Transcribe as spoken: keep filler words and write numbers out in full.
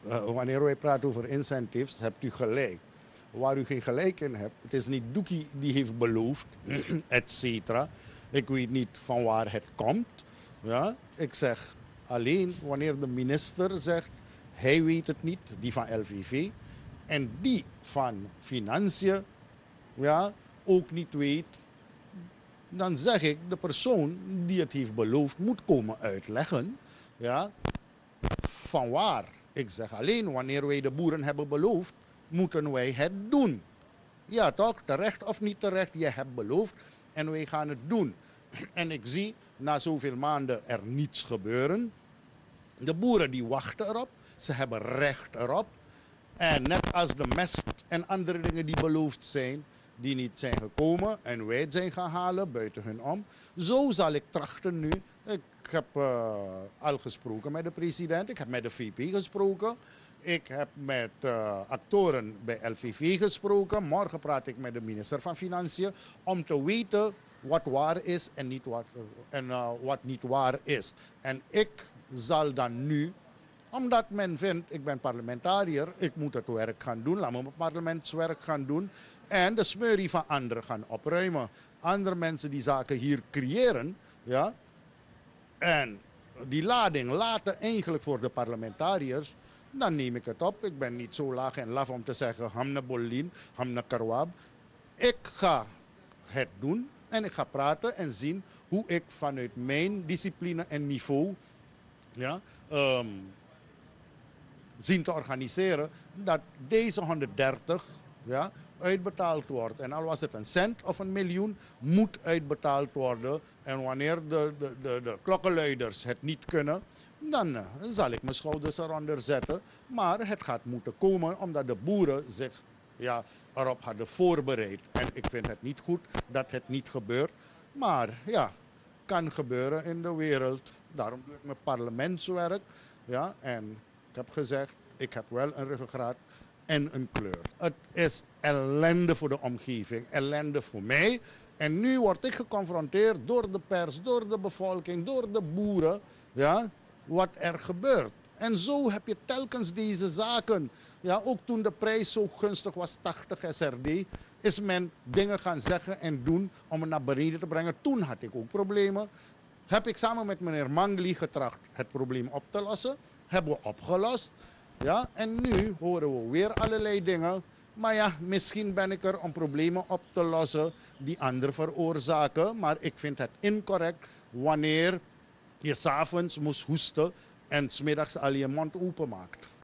uh, wanneer wij praten over incentives, hebt u gelijk. Waar u geen gelijk in hebt, het is niet Doekie die heeft beloofd, et cetera. Ik weet niet van waar het komt. Ja? Ik zeg alleen wanneer de minister zegt, hij weet het niet, die van L V V, en die van Financiën ja, ook niet weet, dan zeg ik, de persoon die het heeft beloofd moet komen uitleggen. Ja, van waar? Ik zeg alleen, wanneer wij de boeren hebben beloofd, moeten wij het doen. Ja toch, terecht of niet terecht, je hebt beloofd en wij gaan het doen. En ik zie na zoveel maanden er niets gebeuren. De boeren die wachten erop, ze hebben recht erop. En net als de mest en andere dingen die beloofd zijn, die niet zijn gekomen en wij het zijn gaan halen buiten hun om. Zo zal ik trachten nu. Ik heb uh, al gesproken met de president, ik heb met de V P gesproken. Ik heb met uh, actoren bij L V V gesproken. Morgen praat ik met de minister van Financiën om te weten wat waar is en, niet wat, en uh, wat niet waar is. En ik zal dan nu, omdat men vindt, ik ben parlementariër, ik moet het werk gaan doen, laat me mijn parlementswerk gaan doen en de smeurie van anderen gaan opruimen. Andere mensen die zaken hier creëren, ja, en die lading laten eigenlijk voor de parlementariërs, dan neem ik het op. Ik ben niet zo laag en laf om te zeggen, hamna bollin, hamna karwab. Ik ga het doen en ik ga praten en zien hoe ik vanuit mijn discipline en niveau, ja, um, zien te organiseren dat deze honderddertig ja, uitbetaald wordt. En al was het een cent of een miljoen, moet uitbetaald worden. En wanneer de, de, de, de klokkenluiders het niet kunnen, dan uh, zal ik mijn schouders eronder zetten. Maar het gaat moeten komen omdat de boeren zich ja, erop hadden voorbereid. En ik vind het niet goed dat het niet gebeurt. Maar ja, kan gebeuren in de wereld. Daarom doe ik mijn parlementswerk. Ja, en ik heb gezegd, ik heb wel een ruggengraat en een kleur. Het is ellende voor de omgeving, ellende voor mij. En nu word ik geconfronteerd door de pers, door de bevolking, door de boeren, ja, wat er gebeurt. En zo heb je telkens deze zaken. Ja, ook toen de prijs zo gunstig was, tachtig S R D, is men dingen gaan zeggen en doen om het naar beneden te brengen. Toen had ik ook problemen. Heb ik samen met meneer Mangli getracht het probleem op te lossen. Hebben we opgelost. Ja, en nu horen we weer allerlei dingen. Maar ja, misschien ben ik er om problemen op te lossen die anderen veroorzaken. Maar ik vind het incorrect wanneer je 's avonds moest hoesten en 's middags al je mond openmaakt.